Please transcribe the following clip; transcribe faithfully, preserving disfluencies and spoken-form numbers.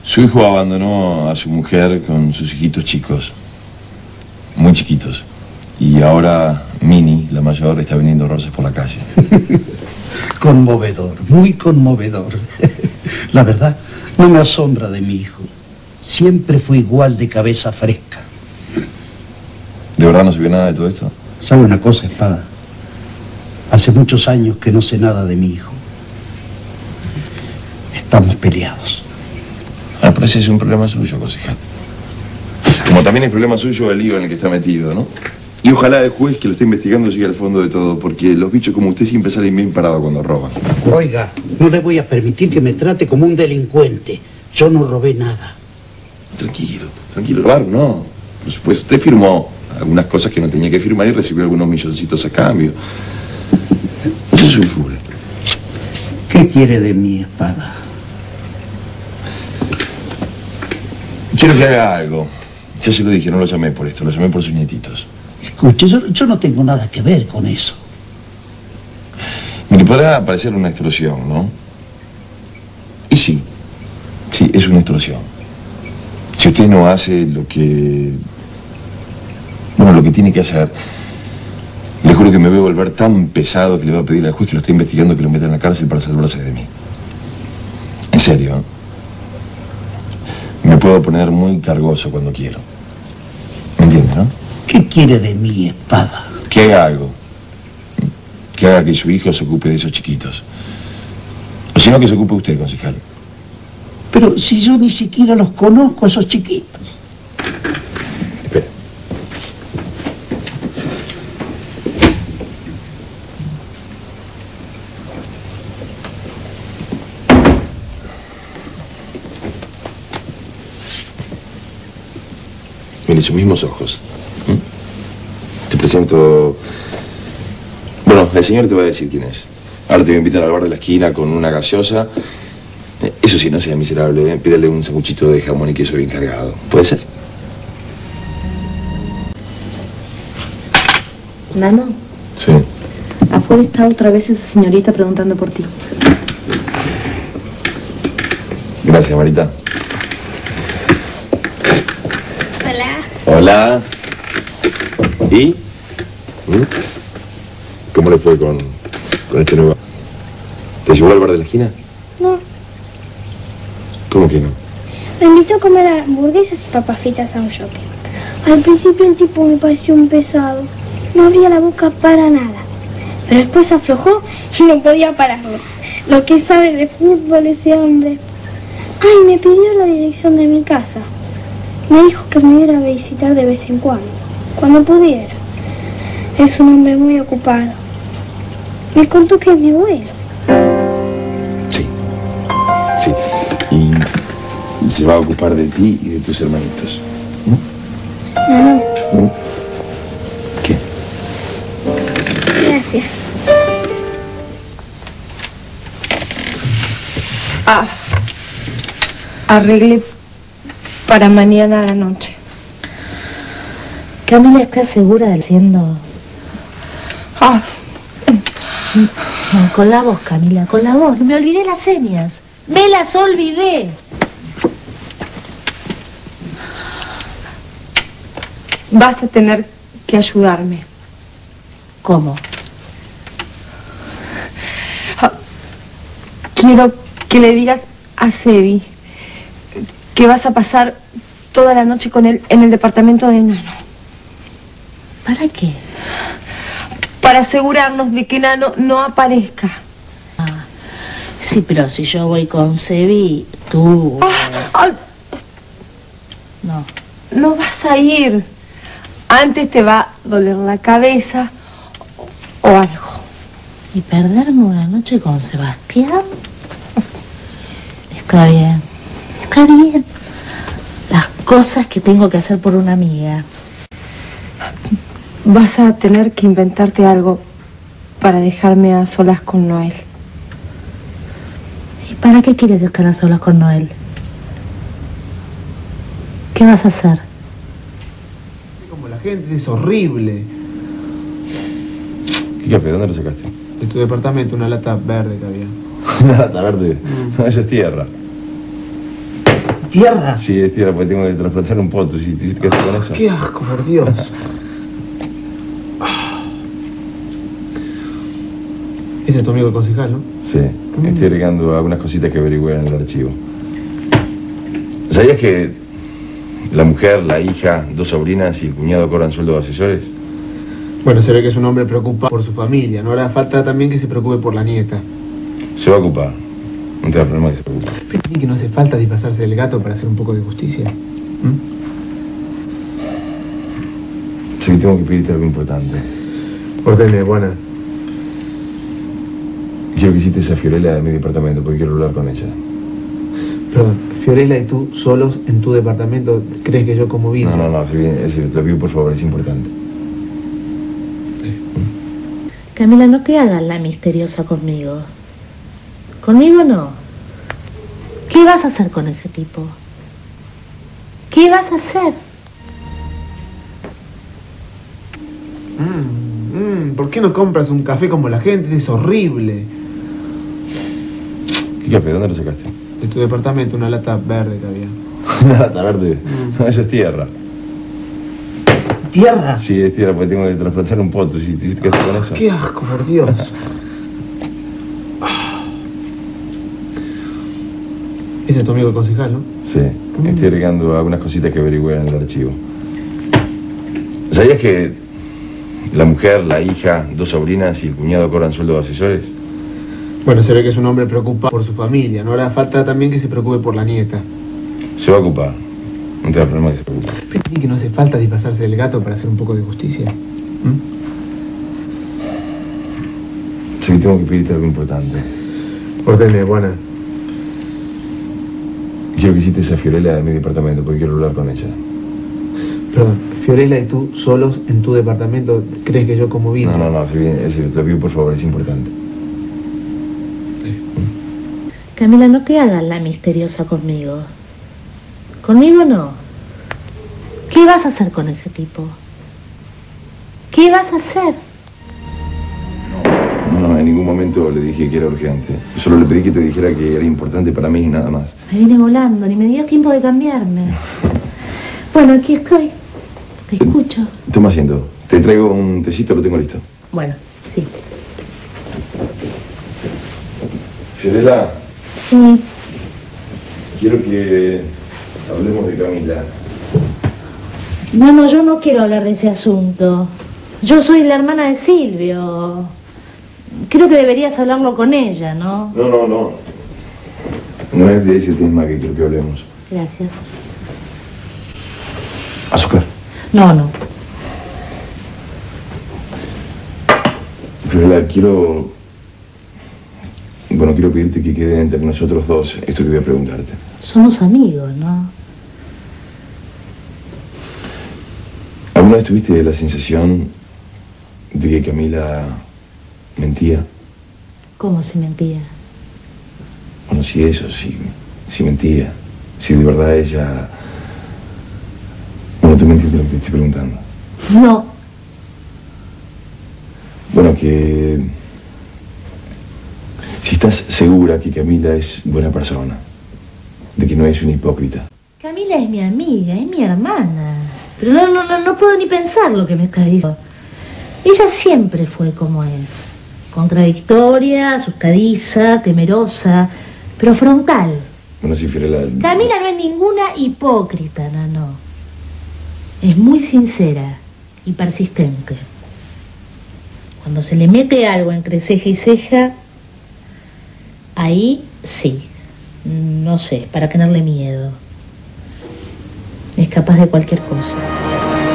Su hijo abandonó a su mujer con sus hijitos chicos, muy chiquitos. Y ahora Mini, la mayor, está vendiendo rosas por la calle. Conmovedor, muy conmovedor. La verdad, no me asombra de mi hijo. Siempre fue igual de cabeza fresca. ¿De verdad no se vio nada de todo esto? ¿Sabe una cosa, Espada? Hace muchos años que no sé nada de mi hijo. Estamos peleados. Ah, pero ese es un problema suyo, concejal. Como también es problema suyo el lío en el que está metido, ¿no? Y ojalá el juez que lo esté investigando llegue al fondo de todo, porque los bichos como usted siempre salen bien parados cuando roban. Oiga, no le voy a permitir que me trate como un delincuente. Yo no robé nada. Tranquilo, tranquilo, robar no. Por supuesto, usted firmó algunas cosas que no tenía que firmar y recibió algunos milloncitos a cambio. Eso es sulfura. ¿Qué quiere de mi Espada? Quiero que haga algo. Ya se lo dije, no lo llamé por esto, lo llamé por sus nietitos. Escuche, yo, yo no tengo nada que ver con eso. Mire, podrá parecer una extorsión, ¿no? Y sí, sí, es una extorsión. Si usted no hace lo que... Bueno, lo que tiene que hacer, le juro que me voy a volver tan pesado que le voy a pedir al juez que lo esté investigando que lo meta en la cárcel para salvarse de mí. En serio, ¿eh? Me puedo poner muy cargoso cuando quiero. ¿Me entiende, no? ¿Qué quiere de mi Espada? Que haga algo. Que haga que su hijo se ocupe de esos chiquitos. O si no, que se ocupe usted, concejal. Pero si yo ni siquiera los conozco, esos chiquitos. Espera. Mire, sus mismos ojos. ¿Mm? Te presento... Bueno, el señor te va a decir quién es. Ahora te voy a invitar al bar de la esquina con una gaseosa. Eh, Eso sí, no sea miserable, ¿eh? Pídale un sanguchito de jamón y queso bien cargado. ¿Puede ser? Nano, Sí. afuera está otra vez esa señorita preguntando por ti. Gracias, Marita. Hola. Hola. ¿Y? ¿Mm? ¿Cómo le fue con, con este nuevo? ¿Te llevó al bar de la esquina? No, ¿Cómo que no? me invitó a comer hamburguesas y papas fritas a un shopping. Al principio el tipo me pareció un pesado. No abría la boca para nada. Pero después aflojó y no podía pararlo. Lo que sabe de fútbol ese hombre. Ay, me pidió la dirección de mi casa. Me dijo que me iba a visitar de vez en cuando, cuando pudiera. Es un hombre muy ocupado. Me contó que es mi abuelo. Sí. Sí. Y se va a ocupar de ti y de tus hermanitos. ¿Mm? No, no. ¿Mm? ¿Qué? Gracias. Ah, arreglé para mañana a la noche. Camila, ¿estás segura de siendo...? Ah, No, con la voz, Camila, con la voz. Me olvidé las señas. Me las olvidé. vas a tener que ayudarme. ¿Cómo? Ah, quiero que le digas a Sebi que vas a pasar toda la noche con él en el departamento de Nano. ¿Para qué? Para asegurarnos de que Nano no aparezca. Ah, sí, pero si yo voy con Sebi, tú... Ah, ah, no. no vas a ir. Antes te va a doler la cabeza o algo. ¿Y perderme una noche con Sebastián? Está bien. Está bien. Las cosas que tengo que hacer por una amiga. Vas a tener que inventarte algo para dejarme a solas con Noel. ¿Y para qué quieres estar a solas con Noel? ¿Qué vas a hacer? Como la gente es horrible. ¿Qué café? ¿Dónde lo sacaste? De tu departamento, una lata verde que había. Una lata verde. Mm. No, eso es tierra. ¿Tierra? Sí, es tierra, porque tengo que transportar un poto. ¿Sí te quedaste con eso? Qué asco, por Dios. Ese es tu amigo el concejal, ¿no? Sí, estoy agregando algunas cositas que averigüé en el archivo. ¿Sabías que la mujer, la hija, dos sobrinas y el cuñado cobran sueldo de asesores? Bueno, se ve que es un hombre preocupado por su familia, ¿no? Ahora falta también que se preocupe por la nieta. Se va a ocupar. No te da problema que se preocupe. Pero que no hace falta disfrazarse del gato para hacer un poco de justicia. ¿Mm? Sí, tengo que pedirte algo importante. Ordene, buena. Quiero que visites a Fiorella de mi departamento porque quiero hablar con ella. Perdón, Fiorella y tú solos en tu departamento, ¿crees que yo como vino? No, no, no, es decir, te lo pido por favor, es importante. Camila, no te hagas la misteriosa conmigo. Conmigo no. ¿Qué vas a hacer con ese tipo? ¿Qué vas a hacer? Mm, mm, ¿Por qué no compras un café como la gente? Es horrible. ¿Qué café? ¿Dónde lo sacaste? De tu departamento, una lata verde que había. ¿Una lata verde? No, eso es tierra. ¿Tierra? Sí, es tierra, porque tengo que transportar un poto. ¿Sí te quedaste con eso? Qué asco, por Dios. Ese es tu amigo el concejal, ¿no? Sí, estoy agregando algunas cositas que averigüé en el archivo. ¿Sabías que la mujer, la hija, dos sobrinas y el cuñado cobran sueldo de asesores? Bueno, se ve que es un hombre preocupado por su familia, ¿no? Ahora falta también que se preocupe por la nieta. Se va a ocupar. No te da problema que se preocupe. Pero que no hace falta disfrazarse del gato para hacer un poco de justicia. ¿Mm? Sí, tengo que pedirte algo importante. Ordene, buena. Quiero que visites a Fiorella de mi departamento porque quiero hablar con ella. Perdón, Fiorella y tú solos en tu departamento, ¿crees que yo como vino? No, no, no, es decir, te lo pido por favor, es importante. Camila, no te hagas la misteriosa conmigo. Conmigo no. ¿Qué vas a hacer con ese tipo? ¿Qué vas a hacer? No, no, en ningún momento le dije que era urgente. Solo le pedí que te dijera que era importante para mí y nada más. Me vine volando, ni me dio tiempo de cambiarme. Bueno, aquí estoy. Te escucho. Toma asiento. Te traigo un tecito, lo tengo listo. Bueno, sí. Fiorella, Sí. quiero que hablemos de Camila. No, no, yo no quiero hablar de ese asunto. Yo soy la hermana de Silvio. Creo que deberías hablarlo con ella, ¿no? No, no, no. No es de ese tema que quiero que hablemos. Gracias. Azúcar. No, no. Fiorella, quiero... Bueno, quiero pedirte que quede entre nosotros dos esto que voy a preguntarte. Somos amigos, ¿no? ¿Alguna vez tuviste la sensación de que Camila mentía? ¿Cómo si mentía? Bueno, si eso, si, si mentía. Si de verdad ella... Bueno, tú me entiendes lo que te estoy preguntando. No. Bueno, que... Si estás segura que Camila es buena persona, de que no es una hipócrita. Camila es mi amiga, es mi hermana. Pero no, no, no, no puedo ni pensar lo que me estás diciendo. Ella siempre fue como es. Contradictoria, asustadiza, temerosa, pero frontal. Bueno, si Fiorella... Camila no es ninguna hipócrita, Nano. Es muy sincera y persistente. Cuando se le mete algo entre ceja y ceja, ahí sí, no sé, para tenerle miedo. Es capaz de cualquier cosa.